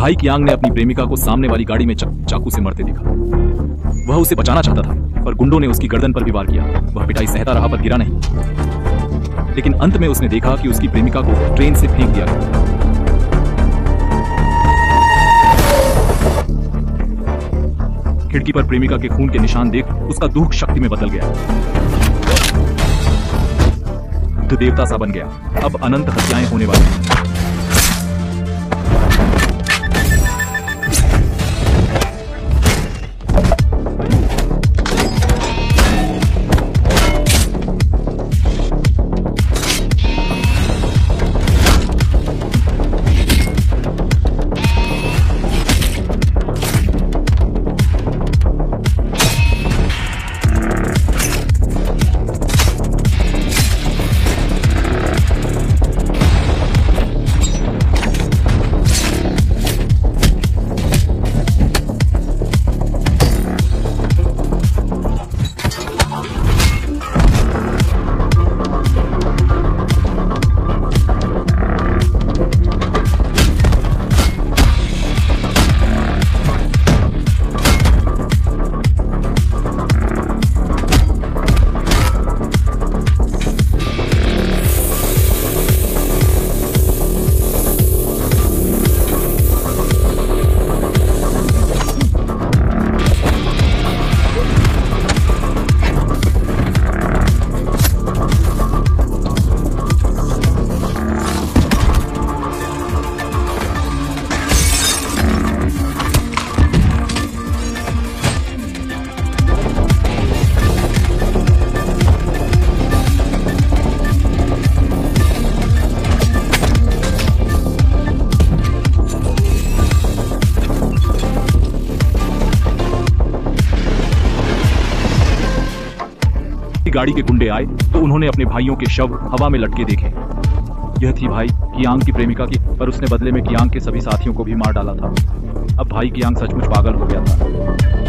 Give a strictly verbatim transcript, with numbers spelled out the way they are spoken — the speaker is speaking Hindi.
भाई कियांग ने अपनी प्रेमिका को सामने वाली गाड़ी में चा, चाकू से मरते देखा। वह उसे बचाना चाहता था, पर गुंडों ने उसकी गर्दन पर भी वार किया। वह पिटाई सहता रहा पर गिरा नहीं। लेकिन अंत में उसने देखा कि उसकी प्रेमिका को ट्रेन से फेंक दिया गया। खिड़की पर प्रेमिका के खून के निशान देख उसका दुख शक्ति में बदल गया। बुद्ध देवता सा बन गया। अब अनंत हत्याएं होने वाली हैं। गाड़ी के गुंडे आए तो उन्होंने अपने भाइयों के शव हवा में लटके देखे। यह थी भाई कियांग की प्रेमिका की, पर उसने बदले में कियांग के सभी साथियों को भी मार डाला था। अब भाई कियांग सचमुच पागल हो गया था।